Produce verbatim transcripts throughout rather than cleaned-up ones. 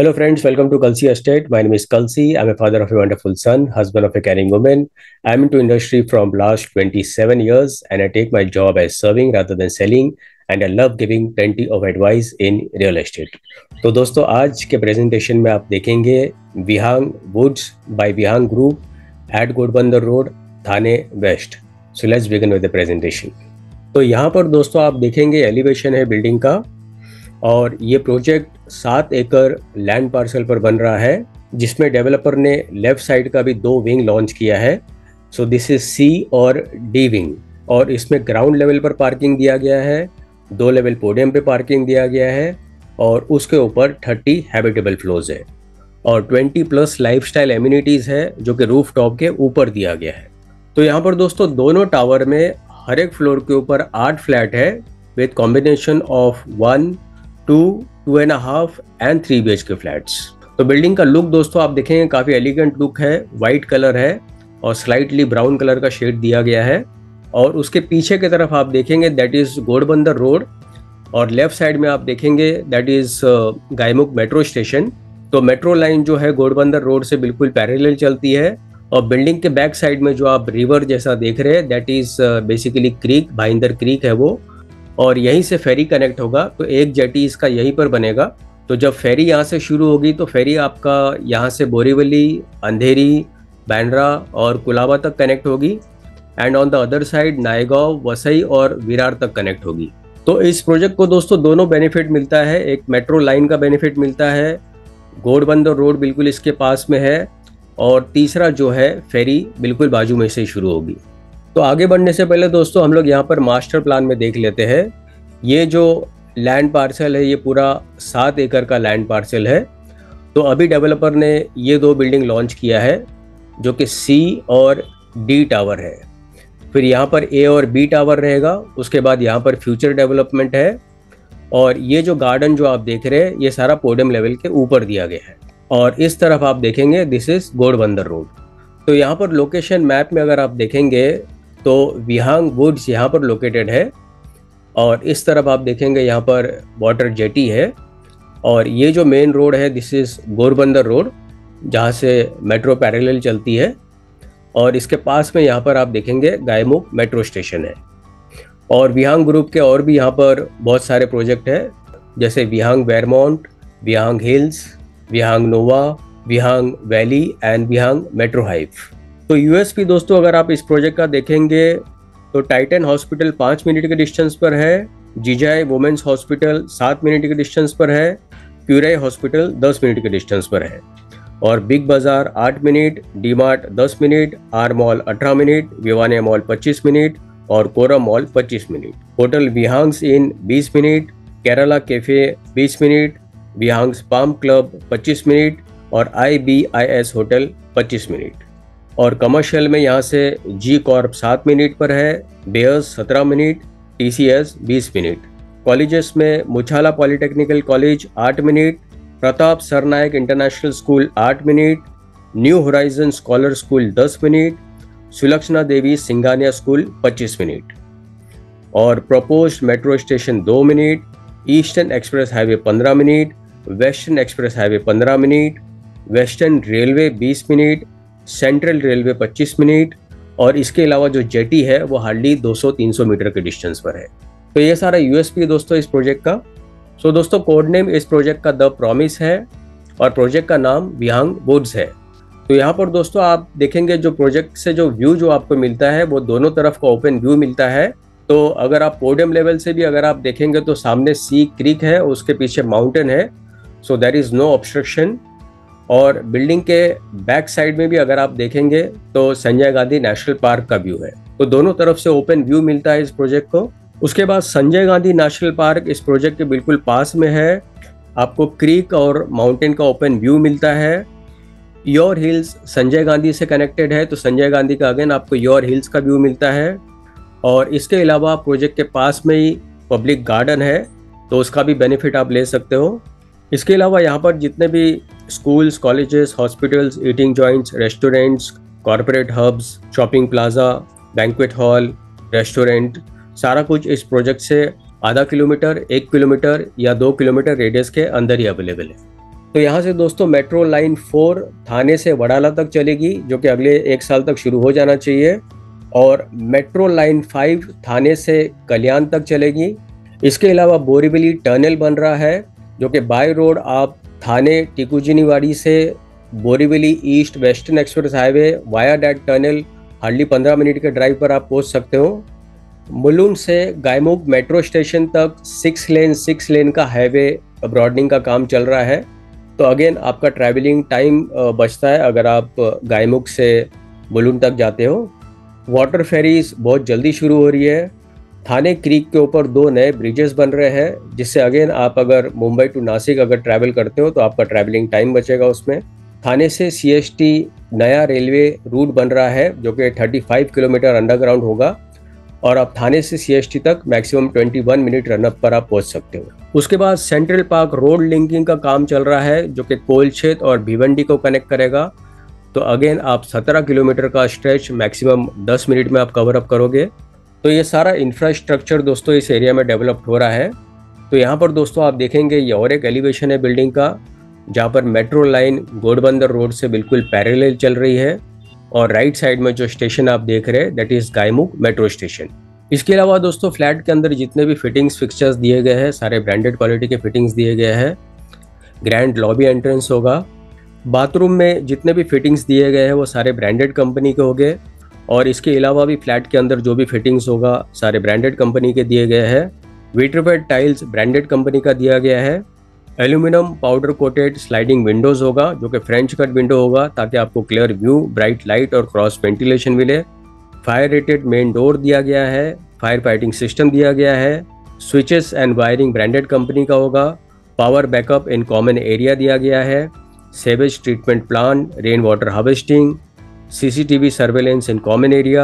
Hello, friends. Welcome to Kalsi Estate. My name is Kalsi. I'm a father of a wonderful son, husband of a caring woman. I'm into industry from last twenty-seven years, and I take my job as serving rather than selling. And I love giving plenty of advice in real estate. तो दोस्तों आज के presentation में आप देखेंगे Vihang woods by Vihang group at Ghodbunder road, Thane west. So let's begin with the presentation. तो यहाँ पर दोस्तों आप देखेंगे एलिवेशन है बिल्डिंग का, और ये प्रोजेक्ट सात एकड़ लैंड पार्सल पर बन रहा है, जिसमें डेवलपर ने लेफ्ट साइड का भी दो विंग लॉन्च किया है. सो दिस इज सी और डी विंग, और इसमें ग्राउंड लेवल पर पार्किंग दिया गया है, दो लेवल पोडियम पे पार्किंग दिया गया है, और उसके ऊपर तीस हैबिटेबल फ्लोर्स है और बीस प्लस लाइफस्टाइल एमिनिटीज है जो कि रूफ टॉप के ऊपर दिया गया है. तो यहाँ पर दोस्तों दोनों टावर में हर एक फ्लोर के ऊपर आठ फ्लैट है with combination of one two two and half and three B H K flats. तो बिल्डिंग का लुक दोस्तों आप देखेंगे काफी एलिगेंट लुक है, वाइट कलर है और स्लाइटली ब्राउन कलर का शेड दिया गया है. और उसके पीछे की तरफ आप देखेंगे दैट इज घोड़बंदर रोड, और लेफ्ट साइड में आप देखेंगे that is Gaimukh metro station. तो मेट्रो लाइन जो है घोड़बंदर रोड से बिल्कुल पैरेलल चलती है, और बिल्डिंग के बैक साइड में जो आप रिवर जैसा देख रहे हैं that is basically creek, Bhayandar creek है वो, और यहीं से फेरी कनेक्ट होगा. तो एक जेटी इसका यहीं पर बनेगा. तो जब फेरी यहाँ से शुरू होगी तो फेरी आपका यहाँ से बोरीवली, अंधेरी, बैंड्रा और कुलाबा तक कनेक्ट होगी, and on the other side Naigaon, Vasai और विरार तक कनेक्ट होगी. तो इस प्रोजेक्ट को दोस्तों दोनों बेनिफिट मिलता है. एक मेट्रो लाइन का बेनिफिट मिलता है, घोड़बंदर रोड बिल्कुल इसके पास में है, और तीसरा जो है फेरी बिल्कुल बाजू में से शुरू होगी. तो आगे बढ़ने से पहले दोस्तों हम लोग यहाँ पर मास्टर प्लान में देख लेते हैं. ये जो लैंड पार्सल है ये पूरा सात एकड़ का लैंड पार्सल है. तो अभी डेवलपर ने ये दो बिल्डिंग लॉन्च किया है जो कि सी और डी टावर है. फिर यहाँ पर ए और बी टावर रहेगा. उसके बाद यहाँ पर फ्यूचर डेवलपमेंट है, और ये जो गार्डन जो आप देख रहे हैं ये सारा पोडियम लेवल के ऊपर दिया गया है. और इस तरफ आप देखेंगे दिस इज घोड़बंदर रोड. तो यहाँ पर लोकेशन मैप में अगर आप देखेंगे तो विहांग वुड्स यहाँ पर लोकेटेड है, और इस तरफ आप देखेंगे यहाँ पर वाटर जेटी है, और ये जो मेन रोड है दिस इज घोड़बंदर रोड जहाँ से मेट्रो पैरेलल चलती है, और इसके पास में यहाँ पर आप देखेंगे गायमुख मेट्रो स्टेशन है. और विहांग ग्रुप के और भी यहाँ पर बहुत सारे प्रोजेक्ट है, जैसे Vihang Vermont, Vihang hills, Vihang nova, Vihang valley and Vihang metro hive. तो यूएसपी दोस्तों अगर आप इस प्रोजेक्ट का देखेंगे तो टाइटन हॉस्पिटल पाँच मिनट के डिस्टेंस पर है, जिजाई वुमेन्स हॉस्पिटल सात मिनट के डिस्टेंस पर है, क्यूराई हॉस्पिटल दस मिनट के डिस्टेंस पर है, और बिग बाजार आठ मिनट, डी मार्ट दस मिनट, आर मॉल अठारह मिनट, विवानिया मॉल पच्चीस मिनट और कोरा मॉल पच्चीस मिनट. होटल विहांग्स इन बीस मिनट, केरला कैफे बीस मिनट, विहांग्स पाम क्लब पच्चीस मिनट और I B I S hotel पच्चीस मिनट. और कमर्शियल में यहाँ से जी कॉर्प सात मिनट पर है, बेयर्स सत्रह मिनट, टी सी एस बीस मिनट. कॉलेजेस में मुछाला पॉलिटेक्निकल कॉलेज आठ minute, Pratap Sarnaik international school आठ minute, new horizon scholar school दस मिनट, सुलक्षणा देवी सिंगानिया स्कूल पच्चीस मिनट. और प्रपोज्ड मेट्रो स्टेशन दो मिनट, ईस्टर्न एक्सप्रेस हाईवे पंद्रह मिनट, वेस्टर्न एक्सप्रेस हाईवे पंद्रह मिनट, वेस्टर्न रेलवे बीस मिनट, सेंट्रल रेलवे पच्चीस मिनट, और इसके अलावा जो जेटी है वो हार्डली दो सौ तीन सौ मीटर के डिस्टेंस पर है. तो ये सारा यूएसपी दोस्तों इस प्रोजेक्ट का. सो so, दोस्तों कोड नेम इस प्रोजेक्ट का द प्रॉमिस है, और प्रोजेक्ट का नाम विहांग वुड्स है. तो यहाँ पर दोस्तों आप देखेंगे जो प्रोजेक्ट से जो व्यू जो आपको मिलता है वो दोनों तरफ का ओपन व्यू मिलता है. तो अगर आप पोडियम लेवल से भी अगर आप देखेंगे तो सामने सी क्रीक है, उसके पीछे माउंटेन है, so there is no obstruction. और बिल्डिंग के बैक साइड में भी अगर आप देखेंगे तो संजय गांधी नेशनल पार्क का व्यू है. तो दोनों तरफ से ओपन व्यू मिलता है इस प्रोजेक्ट को. उसके बाद संजय गांधी नेशनल पार्क इस प्रोजेक्ट के बिल्कुल पास में है. आपको क्रीक और माउंटेन का ओपन व्यू मिलता है. योर हिल्स संजय गांधी से कनेक्टेड है, तो संजय गांधी का अगेन आपको योर हिल्स का व्यू मिलता है. और इसके अलावा प्रोजेक्ट के पास में ही पब्लिक गार्डन है, तो उसका भी बेनिफिट आप ले सकते हो. इसके अलावा यहाँ पर जितने भी schools, colleges, hospitals, eating joints, restaurants, corporate hubs, shopping plaza, banquet hall, restaurant, सारा कुछ इस प्रोजेक्ट से आधा किलोमीटर, एक किलोमीटर या दो किलोमीटर रेडियस के अंदर ही अवेलेबल है. तो यहाँ से दोस्तों मेट्रो लाइन फोर थाने से वडाला तक चलेगी, जो कि अगले एक साल तक शुरू हो जाना चाहिए। और मेट्रो लाइन फाइव थाने से कल्याण तक चलेगी। इसके अलावा बोरीवली टनल बन रहा है, जो कि बाय रोड आप थाने टिकुजिनीवाड़ी से Borivali east western express highway via that tunnel hardly पंद्रह मिनट के ड्राइव पर आप पहुंच सकते हो। मुलुंड से गायमुख मेट्रो स्टेशन तक सिक्स लेन सिक्स लेन का हाईवे ब्रॉडनिंग का काम चल रहा है। तो अगेन आपका ट्रैवलिंग टाइम बचता है अगर आप गायमुख से मुलुंड तक जाते हो। वाटर फेरीज बहुत जल्दी शुरू हो रही है। थाने क्रीक के ऊपर दो नए ब्रिजेस बन रहे हैं, जिससे अगेन आप अगर मुंबई टू नासिक अगर ट्रैवल करते हो तो आपका ट्रैवलिंग टाइम बचेगा उसमें। थाने से सीएसटी नया रेलवे रूट बन रहा है, जो कि पैंतीस किलोमीटर अंडरग्राउंड होगा और आप थाने से सीएसटी तक मैक्सिमम इक्कीस मिनट रनअप पर आप पहुंच सकते हो। उसके बाद सेंट्रल पार्क रोड लिंकिंग का काम चल रहा है, जो कि कोलछेत और भिवंडी को कनेक्ट करेगा। तो अगेन आप सत्रह किलोमीटर का स्ट्रेच मैक्सिमम दस मिनट में आप कवर अप करोगे। तो ये सारा इंफ्रास्ट्रक्चर दोस्तों इस एरिया में डेवलप हो रहा है। तो यहाँ पर दोस्तों आप देखेंगे ये और एक एलिवेशन है बिल्डिंग का, जहाँ पर मेट्रो लाइन घोड़बंदर रोड से बिल्कुल पैरेलल चल रही है। और राइट साइड में जो स्टेशन आप देख रहे हैं that is Gaimukh metro station. इसके अलावा दोस्तों फ्लैट के अंदर जितने भी फिटिंग्स फिक्सचर्स दिए गए हैं सारे ब्रांडेड क्वालिटी के फिटिंग्स दिए गए हैं। ग्रैंड लॉबी एंट्रेंस होगा। बाथरूम में जितने भी फिटिंग्स दिए गए हैं वो सारे ब्रांडेड कंपनी के होंगे। और इसके अलावा भी फ्लैट के अंदर जो भी फिटिंग्स होगा सारे ब्रांडेड कंपनी के दिए गए हैं। विट्रीफाइड टाइल्स ब्रांडेड कंपनी का दिया गया है। Aluminium powder coated sliding windows होगा, जो कि फ्रेंच कट विंडो होगा ताकि आपको क्लियर व्यू, ब्राइट लाइट और क्रॉस वेंटिलेशन मिले। फायर रेटेड मेन डोर दिया गया है। फायर फाइटिंग सिस्टम दिया गया है। Switches and wiring branded company का होगा। Power backup in common area दिया गया है। Sewage treatment plant, rain water harvesting, CCTV surveillance in common area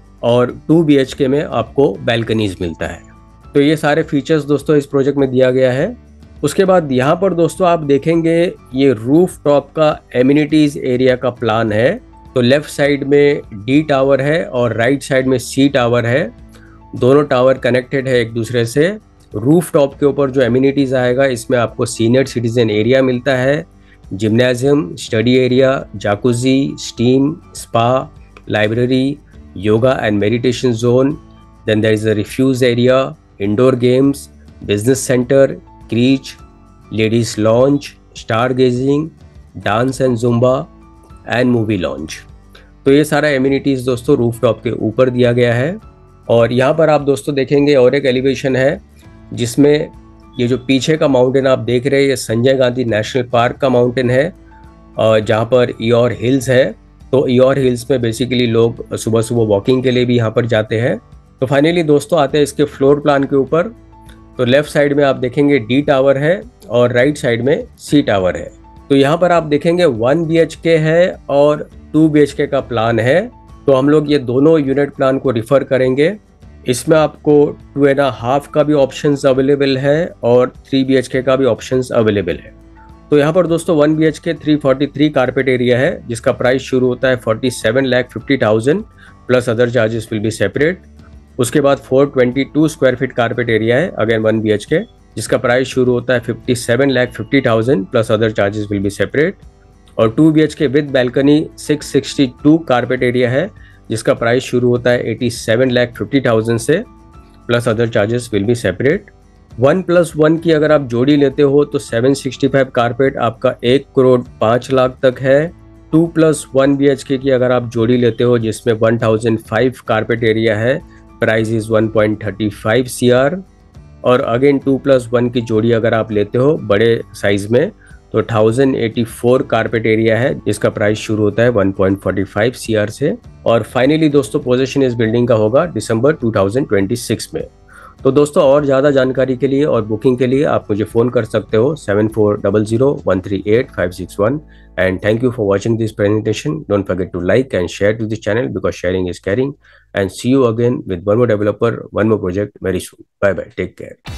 और टू बीएचके में आपको बैल्कनीज मिलता है। तो ये सारे फीचर्स दोस्तों इस प्रोजेक्ट में दिया गया है। उसके बाद यहाँ पर दोस्तों आप देखेंगे ये रूफ टॉप का एमिनिटीज एरिया का प्लान है। तो लेफ्ट साइड में डी टावर है और राइट साइड में सी टावर है। दोनों टावर कनेक्टेड है एक दूसरे से। रूफ टॉप के ऊपर जो एमिनिटीज आएगा इसमें आपको सीनियर सिटीजन एरिया मिलता है, gymnasium, study area, jacuzzi, steam, spa, library, yoga and meditation zone. Then there is a refuge area, indoor games, business centre, creche, ladies lounge, star gazing, dance and zumba and movie lounge. तो ये सारा amenities दोस्तों roof top के ऊपर दिया गया है। और यहाँ पर आप दोस्तों देखेंगे और एक एलिवेशन है जिसमें ये जो पीछे का माउंटेन आप देख रहे हैं ये संजय गांधी नेशनल पार्क का माउंटेन है, जहाँ पर ईऔर हिल्स है। तो ईऔर हिल्स में बेसिकली लोग सुबह सुबह वॉकिंग के लिए भी यहाँ पर जाते हैं। तो फाइनली दोस्तों आते हैं इसके फ्लोर प्लान के ऊपर। तो लेफ्ट साइड में आप देखेंगे डी टावर है और राइट साइड में सी टावर है। तो यहाँ पर आप देखेंगे वन बी एच के है और टू बी एच के का प्लान है। तो हम लोग ये दोनों यूनिट प्लान को रिफर करेंगे। इसमें आपको टू एंड हाफ का भी ऑप्शंस अवेलेबल है और थ्री बी एच के का भी ऑप्शंस अवेलेबल है। तो यहाँ पर दोस्तों one B H K three forty three carpet area है, जिसका प्राइस शुरू होता है forty seven lakh fifty thousand plus other charges will be separate. उसके बाद four twenty two square feet carpet area है again one B H K, जिसका price शुरू होता है fifty seven lakh fifty thousand plus other charges will be separate. और two B H K with balcony six sixty two carpet area है, जिसका price शुरू होता है eighty seven lakh fifty thousand से plus other charges will be separate. One plus one की अगर आप जोड़ी लेते हो तो सेवन सिक्सटी फाइव कारपेट आपका एक करोड़ पाँच लाख तक है। Two plus one B H K की अगर आप जोड़ी लेते हो जिसमें one thousand five carpet area है, price is one point thirty five C R. और अगेन टू प्लस वन की जोड़ी अगर आप लेते हो बड़े साइज में तो thousand eighty four carpet area है, जिसका प्राइस शुरू होता है one point forty five C R से। और फाइनली दोस्तों पोजीशन इस बिल्डिंग का होगा दिसंबर टू थाउजेंड ट्वेंटी सिक्स में। तो दोस्तों और ज़्यादा जानकारी के लिए और बुकिंग के लिए आप मुझे फ़ोन कर सकते हो seven four double zero one three eight five six one. And thank you for watching this presentation. Don't forget to like and share to this channel because sharing is caring. And see you again with one more developer, one more project very soon. Bye bye. Take care.